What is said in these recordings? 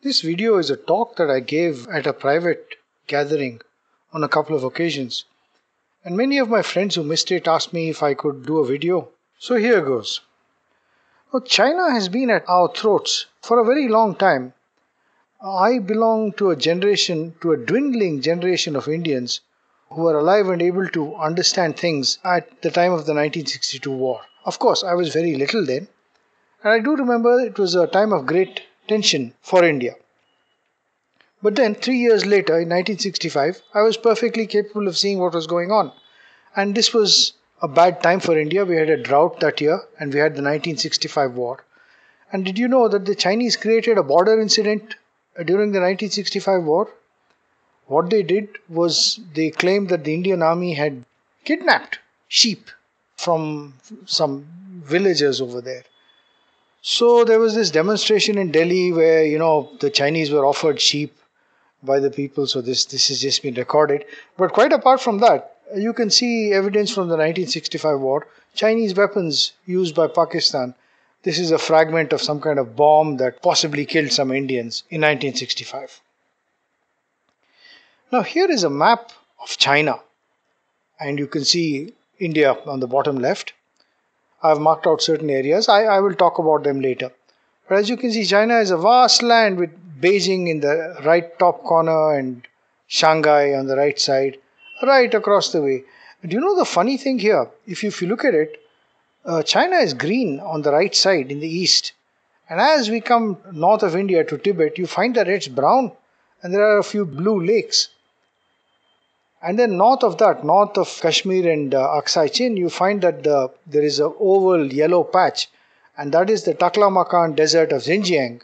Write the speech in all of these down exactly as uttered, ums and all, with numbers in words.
This video is a talk that I gave at a private gathering on a couple of occasions, and many of my friends who missed it asked me if I could do a video. So here goes. Well, China has been at our throats for a very long time. I belong to a generation, to a dwindling generation of Indians who were alive and able to understand things at the time of the nineteen sixty-two war. Of course, I was very little then, and I do remember it was a time of great tension for India. But then, three years later, in nineteen sixty-five, I was perfectly capable of seeing what was going on. And this was a bad time for India. We had a drought that year, and we had the nineteen sixty-five war. And did you know that the Chinese created a border incident during the nineteen sixty-five war? What they did was they claimed that the Indian army had kidnapped sheep from some villagers over there. So there was this demonstration in Delhi where, you know, the Chinese were offered sheep by the people. So this, this has just been recorded. But quite apart from that, you can see evidence from the nineteen sixty-five war, Chinese weapons used by Pakistan. This is a fragment of some kind of bomb that possibly killed some Indians in nineteen sixty-five. Now here is a map of China, and you can see India on the bottom left. I've marked out certain areas. I, I will talk about them later. But as you can see, China is a vast land with Beijing in the right top corner and Shanghai on the right side, right across the way. Do you know the funny thing here? If you, if you look at it, uh, China is green on the right side in the east. And as we come north of India to Tibet, you find that it's brown and there are a few blue lakes. And then north of that, north of Kashmir and uh, Aksai Chin, you find that the, there is an oval yellow patch, and that is the Taklamakan desert of Xinjiang.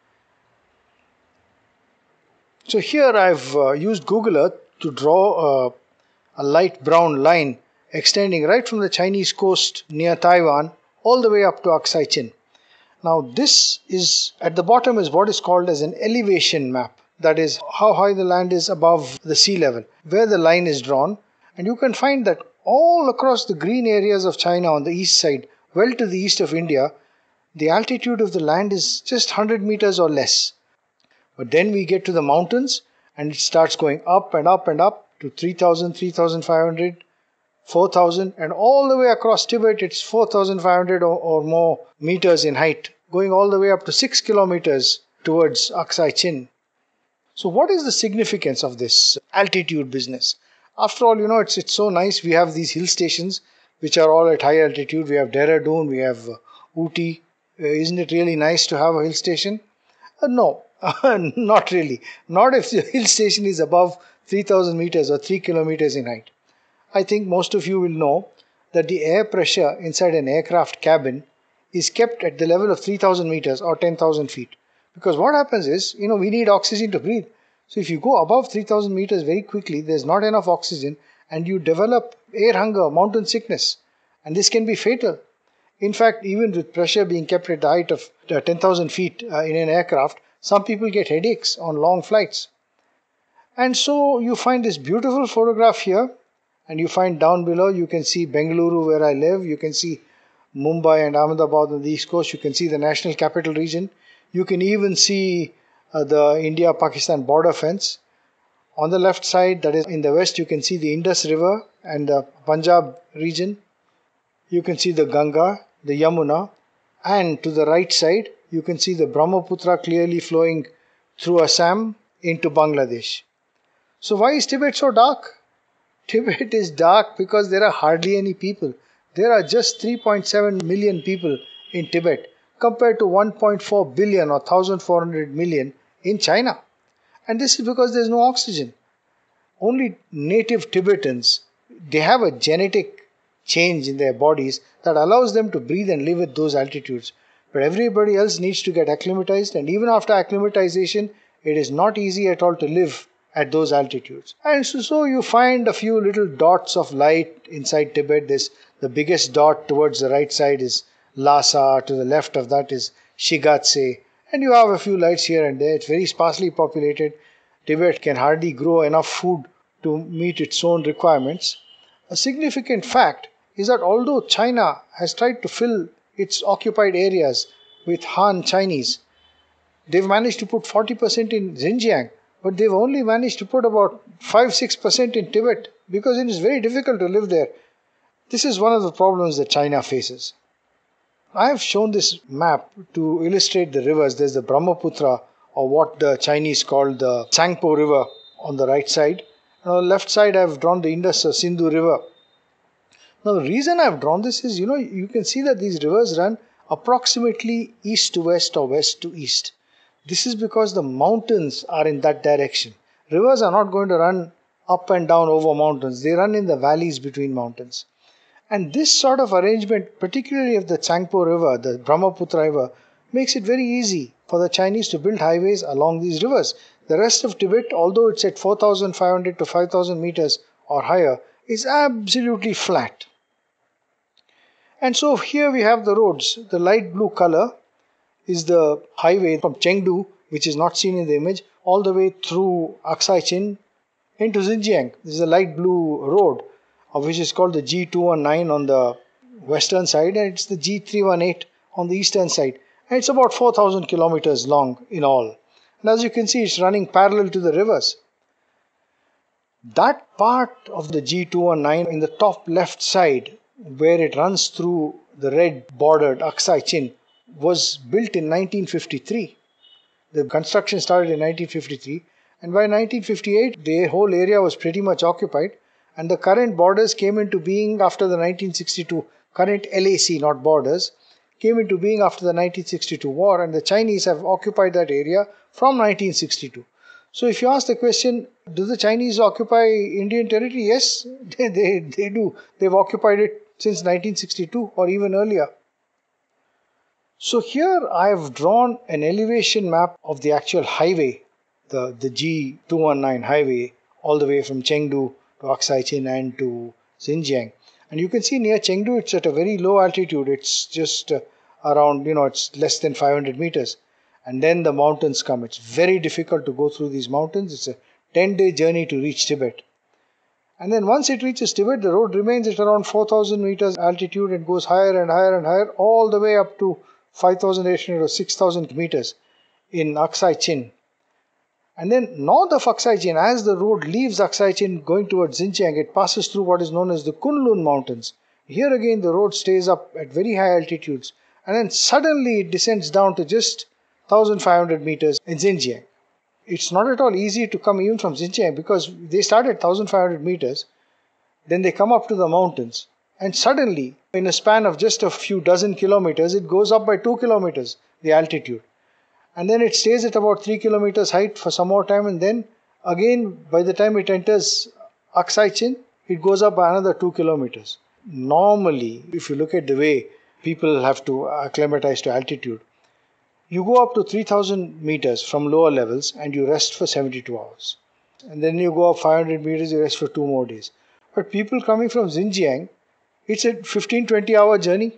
So here I've uh, used Google Earth to draw uh, a light brown line extending right from the Chinese coast near Taiwan all the way up to Aksai Chin. Now this is, at the bottom is what is called as an elevation map. That is how high the land is above the sea level, where the line is drawn. And you can find that all across the green areas of China on the east side, well to the east of India, the altitude of the land is just one hundred meters or less. But then we get to the mountains and it starts going up and up and up to three thousand, three thousand five hundred, four thousand, and all the way across Tibet it's four thousand five hundred or, or more meters in height, going all the way up to six kilometers towards Aksai Chin. So what is the significance of this altitude business? After all, you know, it's, it's so nice. We have these hill stations which are all at high altitude. We have Dehradun, we have uh, Ooty. Uh, isn't it really nice to have a hill station? Uh, no, not really. Not if the hill station is above three thousand meters or three kilometers in height. I think most of you will know that the air pressure inside an aircraft cabin is kept at the level of three thousand meters or ten thousand feet. Because what happens is, you know, we need oxygen to breathe. So if you go above three thousand meters very quickly, there's not enough oxygen and you develop air hunger, mountain sickness. And this can be fatal. In fact, even with pressure being kept at the height of ten thousand feet uh, in an aircraft, some people get headaches on long flights. And so you find this beautiful photograph here, and you find down below, you can see Bengaluru where I live, you can see Mumbai and Ahmedabad on the east coast, you can see the National Capital Region. You can even see uh, the India-Pakistan border fence. On the left side, that is in the west, you can see the Indus River and the Punjab region. You can see the Ganga, the Yamuna, and to the right side, you can see the Brahmaputra clearly flowing through Assam into Bangladesh. So why is Tibet so dark? Tibet is dark because there are hardly any people. There are just three point seven million people in Tibet, compared to one point four billion or one thousand four hundred million in China. And this is because there is no oxygen. Only native Tibetans, they have a genetic change in their bodies that allows them to breathe and live at those altitudes. But everybody else needs to get acclimatized, and even after acclimatization, it is not easy at all to live at those altitudes. And so, so you find a few little dots of light inside Tibet. There's the biggest dot towards the right side is Lhasa, to the left of that is Shigatse, and you have a few lights here and there. It's very sparsely populated. Tibet can hardly grow enough food to meet its own requirements. A significant fact is that although China has tried to fill its occupied areas with Han Chinese, They've managed to put forty percent in Xinjiang, but they've only managed to put about five to six percent in Tibet because it is very difficult to live there. This is one of the problems that China faces. I have shown this map to illustrate the rivers. There's the Brahmaputra, or what the Chinese call the Tsangpo River, on the right side. And on the left side, I've drawn the Indus or Sindhu River. Now, the reason I've drawn this is, you know, you can see that these rivers run approximately east to west or west to east. This is because the mountains are in that direction. Rivers are not going to run up and down over mountains. They run in the valleys between mountains. And this sort of arrangement, particularly of the Tsangpo River, the Brahmaputra River, makes it very easy for the Chinese to build highways along these rivers. The rest of Tibet, although it's at four thousand five hundred to five thousand meters or higher, is absolutely flat. And so here we have the roads. The light blue color is the highway from Chengdu, which is not seen in the image, all the way through Aksai Chin into Xinjiang. This is a light blue road, which is called the G two nineteen on the western side, and it's the G three eighteen on the eastern side. And it's about four thousand kilometers long in all. And as you can see, it's running parallel to the rivers. That part of the G two nineteen in the top left side, where it runs through the red bordered Aksai Chin, was built in nineteen fifty-three. The construction started in nineteen fifty-three, and by nineteen fifty-eight the whole area was pretty much occupied, and the current borders came into being after the nineteen sixty-two, current L A C, not borders, came into being after the nineteen sixty-two war, and the Chinese have occupied that area from nineteen sixty-two. So if you ask the question, do the Chinese occupy Indian territory? Yes, they, they, they do. They've occupied it since nineteen sixty-two or even earlier. So here I have drawn an elevation map of the actual highway, the, the G two nineteen highway, all the way from Chengdu to Aksai Chin and to Xinjiang. And you can see near Chengdu, it's at a very low altitude. It's just uh, around, you know, it's less than five hundred meters. And then the mountains come. It's very difficult to go through these mountains. It's a ten-day journey to reach Tibet. And then once it reaches Tibet, the road remains at around four thousand meters altitude and goes higher and higher and higher, all the way up to five thousand eight hundred or six thousand meters in Aksai Chin. And then north of Aksai Chin, as the road leaves Aksai Chin going towards Xinjiang, it passes through what is known as the Kunlun Mountains. Here again the road stays up at very high altitudes, and then suddenly it descends down to just one thousand five hundred meters in Xinjiang. It's not at all easy to come even from Xinjiang, because they start at one thousand five hundred meters, then they come up to the mountains, and suddenly in a span of just a few dozen kilometers it goes up by two kilometers, the altitude. And then it stays at about three kilometers height for some more time, and then again by the time it enters Aksai Chin, it goes up by another two kilometers. Normally, if you look at the way people have to acclimatize to altitude, you go up to three thousand meters from lower levels and you rest for seventy-two hours. And then you go up five hundred meters, you rest for two more days. But people coming from Xinjiang, it's a fifteen to twenty hour journey.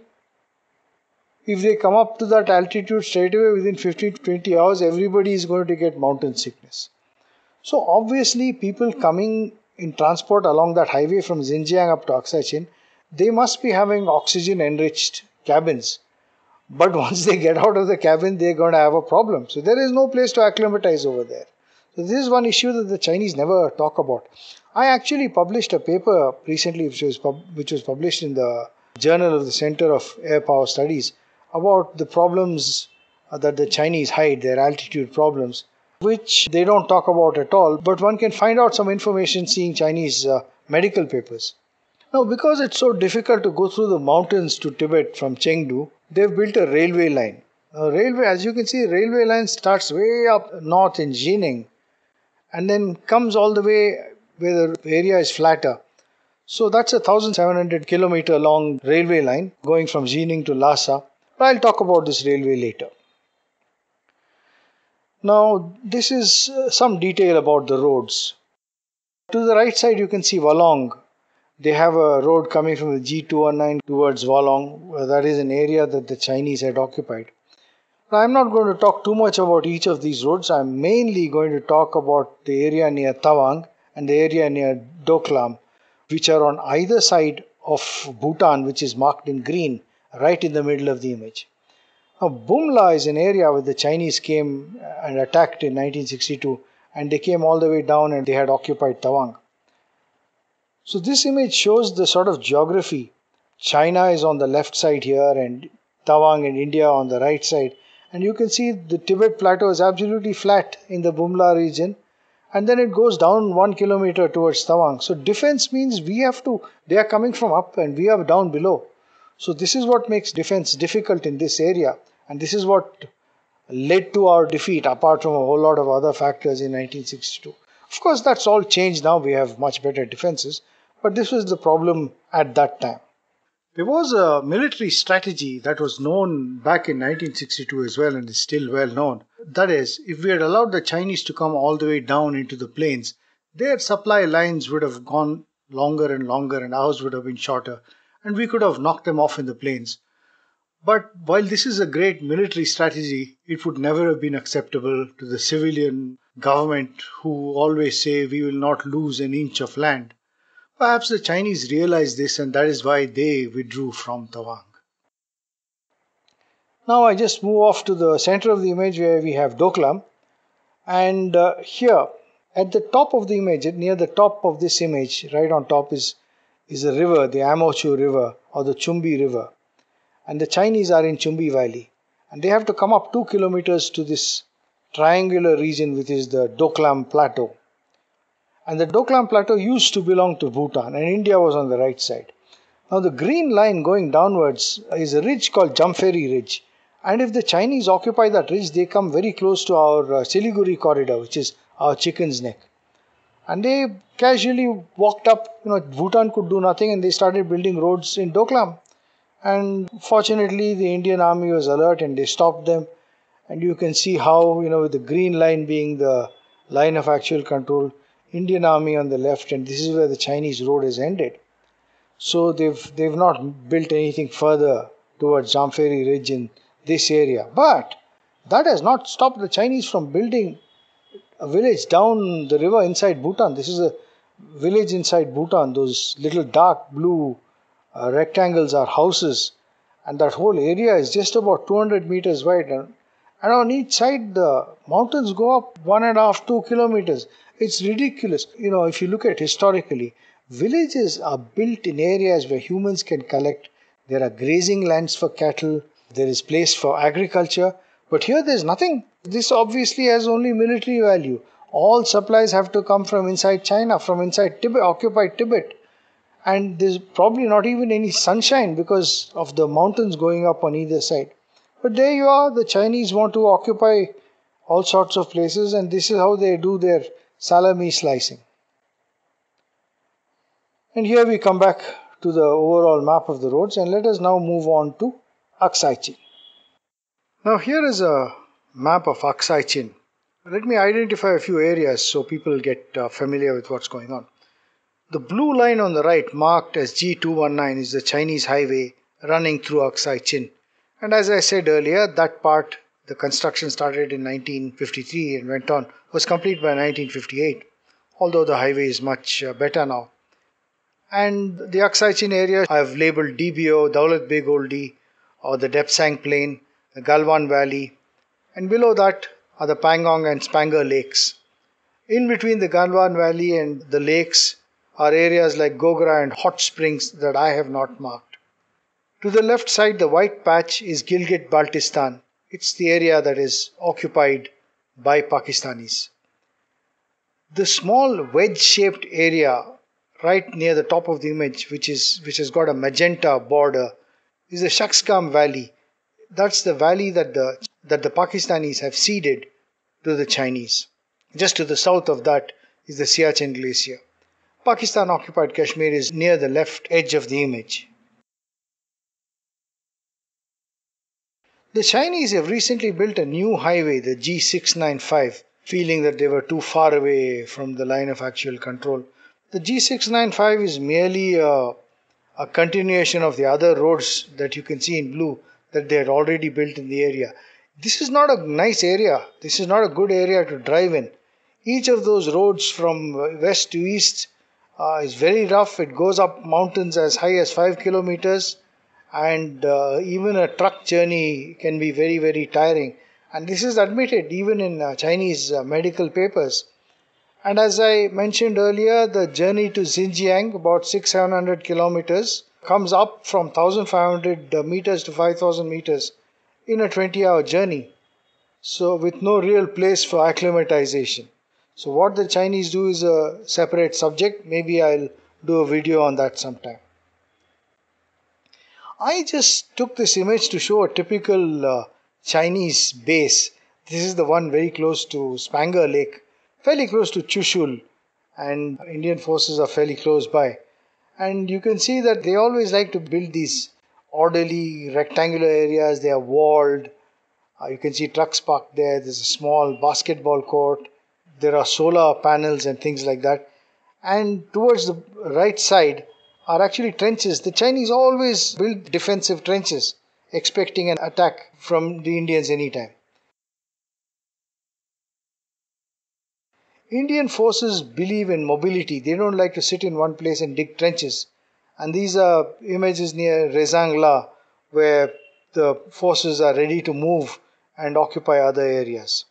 If they come up to that altitude straight away within fifteen to twenty hours, everybody is going to get mountain sickness. So obviously people coming in transport along that highway from Xinjiang up to Aksai Chin, they must be having oxygen enriched cabins. But once they get out of the cabin, they're going to have a problem. So there is no place to acclimatize over there. So this is one issue that the Chinese never talk about. I actually published a paper recently which was, pub- which was published in the Journal of the Center of Air Power Studies about the problems that the Chinese hide, their altitude problems, which they don't talk about at all, but one can find out some information seeing Chinese uh, medical papers. Now, because it's so difficult to go through the mountains to Tibet from Chengdu, they've built a railway line. A railway, as you can see, railway line starts way up north in Jining and then comes all the way where the area is flatter. So that's a one thousand seven hundred kilometer long railway line going from Jining to Lhasa. But I'll talk about this railway later. Now, this is uh, some detail about the roads. To the right side, you can see Walong. They have a road coming from the G two nineteen towards Walong. That is an area that the Chinese had occupied. Now, I'm not going to talk too much about each of these roads. I'm mainly going to talk about the area near Tawang and the area near Doklam, which are on either side of Bhutan, which is marked in green, right in the middle of the image. Now, Bumla is an area where the Chinese came and attacked in nineteen sixty-two, and they came all the way down and they had occupied Tawang. So this image shows the sort of geography. China is on the left side here and Tawang and India on the right side. And you can see the Tibet plateau is absolutely flat in the Bumla region. And then it goes down one kilometer towards Tawang. So defense means we have to, they are coming from up and we are down below. So this is what makes defense difficult in this area. And this is what led to our defeat, apart from a whole lot of other factors in nineteen sixty-two. Of course, that's all changed now. We have much better defenses. But this was the problem at that time. There was a military strategy that was known back in nineteen sixty-two as well and is still well known. That is, if we had allowed the Chinese to come all the way down into the plains, their supply lines would have gone longer and longer and ours would have been shorter and we could have knocked them off in the plains. But while this is a great military strategy, it would never have been acceptable to the civilian government who always say we will not lose an inch of land. Perhaps the Chinese realized this and that is why they withdrew from Tawang. Now I just move off to the center of the image where we have Doklam. And uh, here at the top of the image, near the top of this image, right on top is, is a river, the Amochu River or the Chumbi River. And the Chinese are in Chumbi Valley. And they have to come up two kilometers to this triangular region which is the Doklam Plateau. And the Doklam Plateau used to belong to Bhutan and India was on the right side. Now the green line going downwards is a ridge called Jampheri Ridge. And if the Chinese occupy that ridge, they come very close to our uh, Siliguri corridor, which is our chicken's neck. And they casually walked up, you know, Bhutan could do nothing and they started building roads in Doklam. And fortunately the Indian army was alert and they stopped them. And you can see how, you know, with the green line being the line of actual control, Indian army on the left, and this is where the Chinese road is ended. So they've they've not built anything further towards Jampheri Ridge in this area. But that has not stopped the Chinese from building a village down the river inside Bhutan. This is a village inside Bhutan. Those little dark blue uh, rectangles are houses, and that whole area is just about two hundred meters wide. And, and on each side, the mountains go up one and a half, two kilometers. It's ridiculous. You know, if you look at historically, villages are built in areas where humans can collect. There are grazing lands for cattle. There is place for agriculture. But here there's nothing. This obviously has only military value. All supplies have to come from inside China, from inside Tibet, occupied Tibet. And there's probably not even any sunshine because of the mountains going up on either side. But there you are. The Chinese want to occupy all sorts of places, and this is how they do their salami slicing. And here we come back to the overall map of the roads, and let us now move on to Aksai Chin. Now here is a map of Aksai Chin. Let me identify a few areas so people get uh, familiar with what's going on. The blue line on the right, marked as G two nineteen, is the Chinese highway running through Aksai Chin. And as I said earlier, that part, the construction started in nineteen fifty-three and went on, was complete by nineteen fifty-eight, although the highway is much uh, better now. And the Aksai Chin area I have labeled D B O, Daulat Beg Oldi, or the Depsang Plain, the Galwan Valley, and below that are the Pangong and Spanger lakes. In between the Galwan Valley and the lakes are areas like Gogra and Hot Springs that I have not marked. To the left side, the white patch is Gilgit-Baltistan. It's the area that is occupied by Pakistanis. The small wedge-shaped area right near the top of the image, which is which has got a magenta border, is the Shaksgam Valley. That's the valley that the that the Pakistanis have ceded to the Chinese. Just to the south of that is the Siachen Glacier. Pakistan occupied Kashmir is near the left edge of the image. The Chinese have recently built a new highway, the G six ninety-five, feeling that they were too far away from the line of actual control. The G six ninety-five is merely a, a continuation of the other roads that you can see in blue that they had already built in the area. This is not a nice area. This is not a good area to drive in. Each of those roads from west to east uh, is very rough. It goes up mountains as high as five kilometers. and uh, even a truck journey can be very, very tiring. And this is admitted even in uh, Chinese uh, medical papers. And as I mentioned earlier, the journey to Xinjiang, about six hundred, seven hundred kilometers, comes up from one thousand five hundred meters to five thousand meters in a twenty hour journey. So, with no real place for acclimatization. So, what the Chinese do is a separate subject. Maybe I'll do a video on that sometime. I just took this image to show a typical uh, Chinese base. This is the one very close to Spanger Lake, fairly close to Chushul, and Indian forces are fairly close by. And you can see that they always like to build these orderly rectangular areas. They are walled. Uh, you can see trucks parked there. There's a small basketball court. There are solar panels and things like that. And towards the right side are actually trenches. The Chinese always build defensive trenches, expecting an attack from the Indians anytime. Indian forces believe in mobility. They don't like to sit in one place and dig trenches. And these are images near Rezang La, where the forces are ready to move and occupy other areas.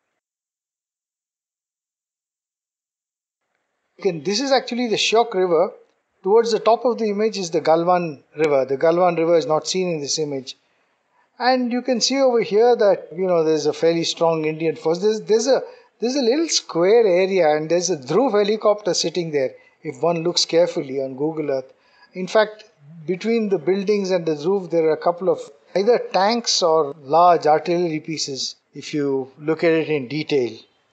Okay, this is actually the Shyok River. Towards the top of the image is the Galwan River. The Galwan River is not seen in this image. And you can see over here that, you know, there's a fairly strong Indian force. There's, there's, a, there's a little square area and there's a Dhruv helicopter sitting there if one looks carefully on Google Earth. In fact, between the buildings and the Dhruv, there are a couple of either tanks or large artillery pieces if you look at it in detail.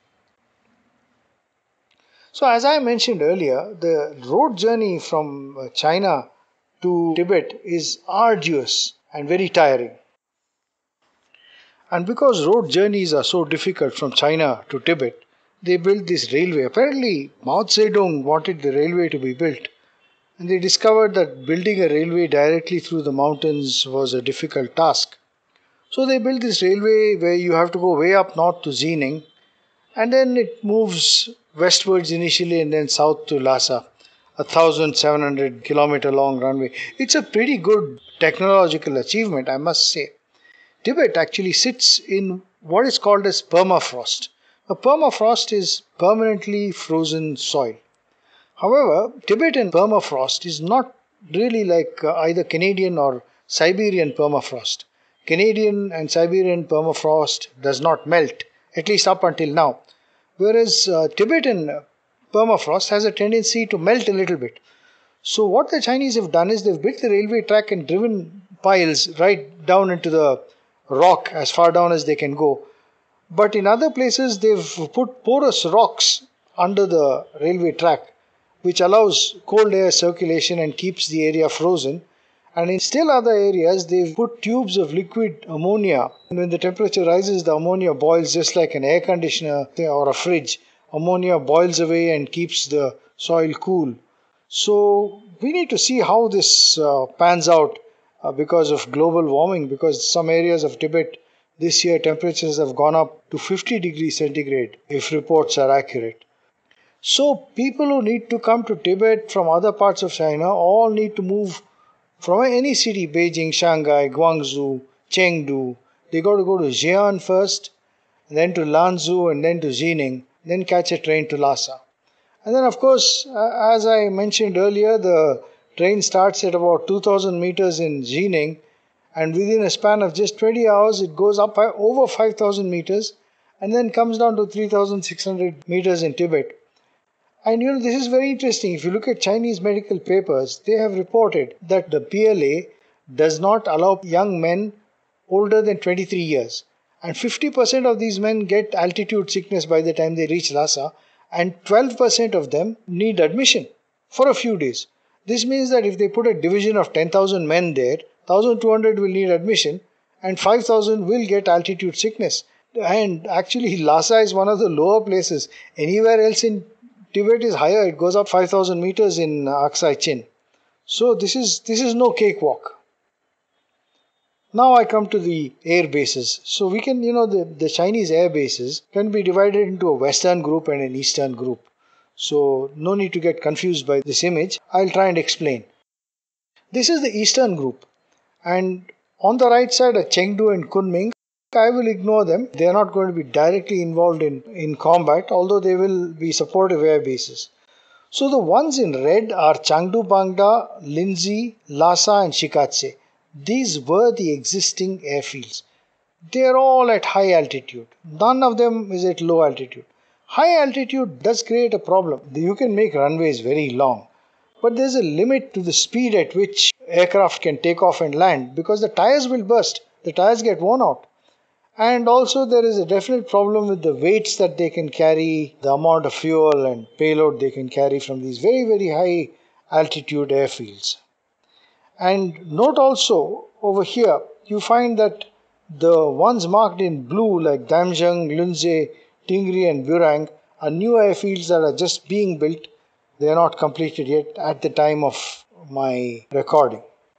So as I mentioned earlier, the road journey from China to Tibet is arduous and very tiring. And because road journeys are so difficult from China to Tibet, they built this railway. Apparently, Mao Zedong wanted the railway to be built. And they discovered that building a railway directly through the mountains was a difficult task. So they built this railway where you have to go way up north to Xining, and then it moves westwards initially and then south to Lhasa, a one thousand seven hundred kilometer long runway. It's a pretty good technological achievement, I must say. Tibet actually sits in what is called as permafrost. A permafrost is permanently frozen soil. However, Tibetan permafrost is not really like uh, either Canadian or Siberian permafrost. Canadian and Siberian permafrost does not melt, at least up until now. Whereas uh, Tibetan permafrost has a tendency to melt a little bit. So what the Chinese have done is they've built the railway track and driven piles right down into the rock as far down as they can go. But in other places they've put porous rocks under the railway track, which allows cold air circulation and keeps the area frozen. And in still other areas, they've put tubes of liquid ammonia. And when the temperature rises, the ammonia boils just like an air conditioner or a fridge. Ammonia boils away and keeps the soil cool. So we need to see how this uh, pans out uh, because of global warming, because some areas of Tibet this year temperatures have gone up to fifty degrees centigrade if reports are accurate. So people who need to come to Tibet from other parts of China all need to move from any city, Beijing, Shanghai, Guangzhou, Chengdu. They got to go to Xi'an first, then to Lanzhou, and then to Xining, then catch a train to Lhasa. And then, of course, uh, as I mentioned earlier, the train starts at about two thousand meters in Xining, and within a span of just twenty hours, it goes up by over five thousand meters, and then comes down to three thousand six hundred meters in Tibet. And you know, this is very interesting. If you look at Chinese medical papers, they have reported that the P L A does not allow young men older than twenty-three years. And fifty percent of these men get altitude sickness by the time they reach Lhasa, and twelve percent of them need admission for a few days. This means that if they put a division of ten thousand men there, one thousand two hundred will need admission and five thousand will get altitude sickness. And actually, Lhasa is one of the lower places. Anywhere else in Tibet is higher. It goes up five thousand meters in Aksai Chin. So this is this is no cakewalk. Now I come to the air bases. So we can, you know, the, the Chinese air bases can be divided into a western group and an eastern group. So no need to get confused by this image. I'll try and explain. This is the eastern group. And on the right side are Chengdu and Kunming. I will ignore them. They are not going to be directly involved in, in combat, although they will be supportive air bases. So the ones in red are Chengdu Bangda, Linzi, Lhasa and Shikatse. These were the existing airfields. They are all at high altitude. None of them is at low altitude. High altitude does create a problem. You can make runways very long, but there's a limit to the speed at which aircraft can take off and land because the tires will burst. The tires get worn out. And also there is a definite problem with the weights that they can carry, the amount of fuel and payload they can carry from these very, very high altitude airfields. And note also over here, you find that the ones marked in blue like Damjung, Lunze, Tingri and Burang are new airfields that are just being built. They are not completed yet at the time of my recording.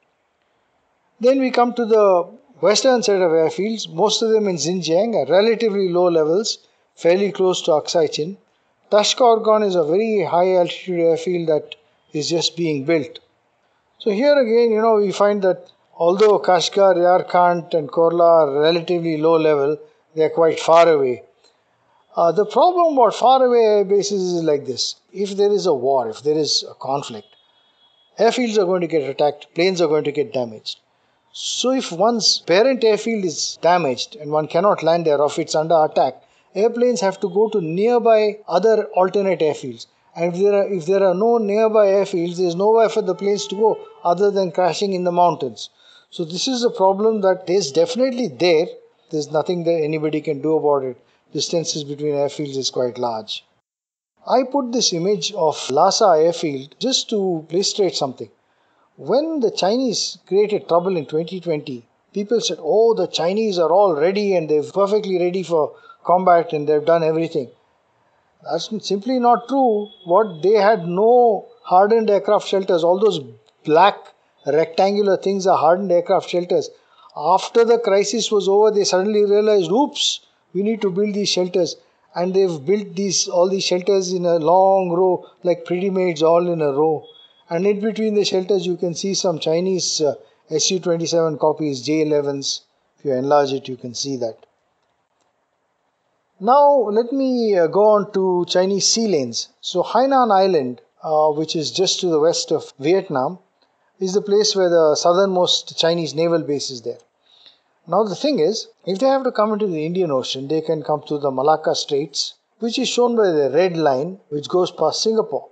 Then we come to the western set of airfields, most of them in Xinjiang at relatively low levels, fairly close to Aksai Chin. Tashqorghan is a very high altitude airfield that is just being built. So here again, you know, we find that although Kashgar, Yarkand and Korla are relatively low level, they are quite far away. Uh, the problem about far away air bases is like this. If there is a war, if there is a conflict, airfields are going to get attacked, planes are going to get damaged. So if one's parent airfield is damaged and one cannot land there or if it's under attack, airplanes have to go to nearby other alternate airfields. And if there are, if there are no nearby airfields, there is nowhere for the planes to go other than crashing in the mountains. So this is a problem that is definitely there. There's nothing that anybody can do about it. Distances between airfields is quite large. I put this image of Lhasa airfield just to illustrate something. When the Chinese created trouble in twenty twenty, people said, oh, the Chinese are all ready and they're perfectly ready for combat and they've done everything. That's simply not true. What they had no hardened aircraft shelters. All those black rectangular things are hardened aircraft shelters. After the crisis was over, they suddenly realized, oops, we need to build these shelters. And they've built these all these shelters in a long row, like pretty maids all in a row. And in between the shelters, you can see some Chinese uh, S U twenty-seven copies, J elevens. If you enlarge it, you can see that. Now, let me uh, go on to Chinese sea lanes. So, Hainan Island, uh, which is just to the west of Vietnam, is the place where the southernmost Chinese naval base is there. Now, the thing is, if they have to come into the Indian Ocean, they can come through the Malacca Straits, which is shown by the red line, which goes past Singapore.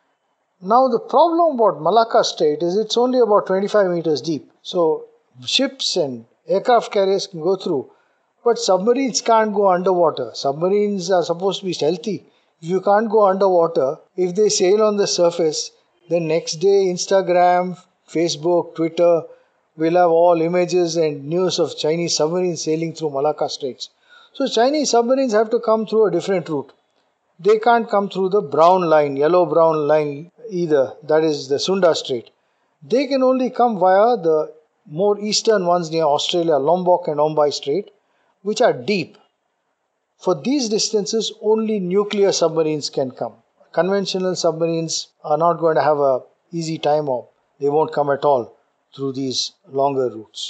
Now, the problem about Malacca Strait is it's only about twenty-five meters deep. So, ships and aircraft carriers can go through. But submarines can't go underwater. Submarines are supposed to be stealthy. If you can't go underwater, if they sail on the surface, then next day Instagram, Facebook, Twitter will have all images and news of Chinese submarines sailing through Malacca Straits. So Chinese submarines have to come through a different route. They can't come through the brown line, yellow-brown line either. That is the Sunda Strait. They can only come via the more eastern ones near Australia, Lombok and Ombai Strait, which are deep. For these distances, only nuclear submarines can come. Conventional submarines are not going to have an easy time, or they won't come at all through these longer routes.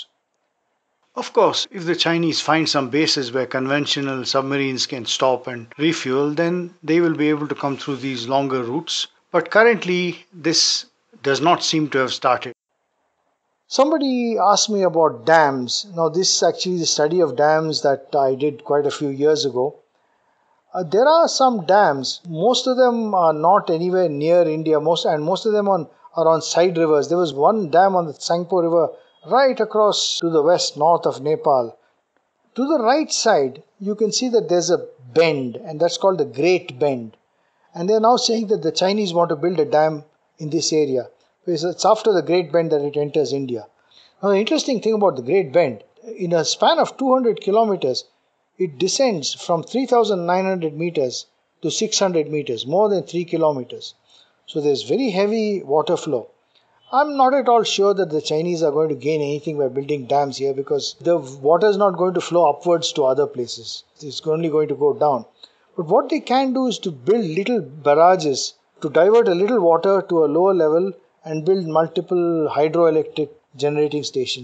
Of course, if the Chinese find some bases where conventional submarines can stop and refuel, then they will be able to come through these longer routes. But currently, this does not seem to have started. Somebody asked me about dams. Now, this is actually the study of dams that I did quite a few years ago. Uh, there are some dams. Most of them are not anywhere near India, most and most of them on, are on side rivers. There was one dam on the Tsangpo River right across to the west, north of Nepal. To the right side, you can see that there's a bend, and that's called the Great Bend. And they're now saying that the Chinese want to build a dam in this area. It's after the Great Bend that it enters India. Now, the interesting thing about the Great Bend, in a span of two hundred kilometers, it descends from three thousand nine hundred meters to six hundred meters, more than three kilometers. So there's very heavy water flow. I'm not at all sure that the Chinese are going to gain anything by building dams here, because the water is not going to flow upwards to other places. It's only going to go down. But what they can do is to build little barrages to divert a little water to a lower level and build multiple hydroelectric generating stations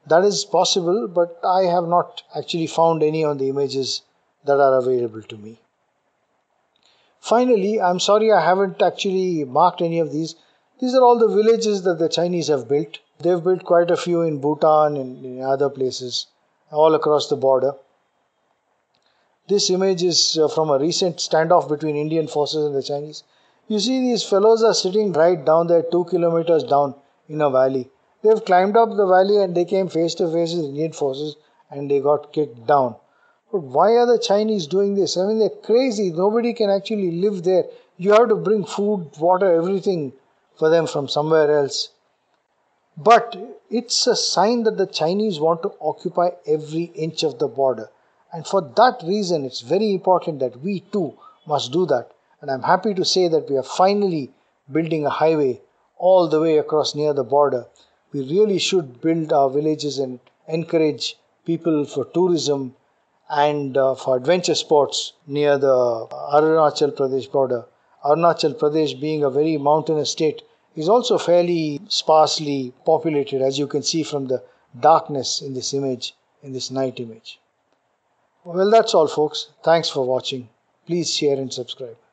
That is possible, but I have not actually found any on the images that are available to me. Finally, I'm sorry I haven't actually marked any of these. These are all the villages that the Chinese have built. They've built quite a few in Bhutan and in other places, all across the border. This image is uh, from a recent standoff between Indian forces and the Chinese. You see, these fellows are sitting right down there, two kilometers down in a valley. They've climbed up the valley and they came face to face with Indian forces and they got kicked down. But why are the Chinese doing this? I mean, they're crazy. Nobody can actually live there. You have to bring food, water, everything for them from somewhere else. But it's a sign that the Chinese want to occupy every inch of the border. And for that reason, it's very important that we too must do that. And I'm happy to say that we are finally building a highway all the way across near the border. We really should build our villages and encourage people for tourism and uh, for adventure sports near the Arunachal Pradesh border. Arunachal Pradesh, being a very mountainous state, is also fairly sparsely populated, as you can see from the darkness in this image, in this night image. Well, that's all, folks. Thanks for watching. Please share and subscribe.